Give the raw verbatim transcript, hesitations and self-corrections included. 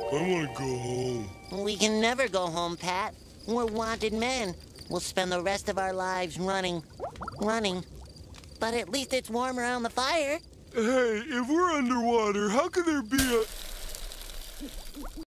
I want to go home. We can never go home, Pat. We're wanted men. We'll spend the rest of our lives running, running. But at least it's warm around the fire. Hey, if we're underwater, how could there be a...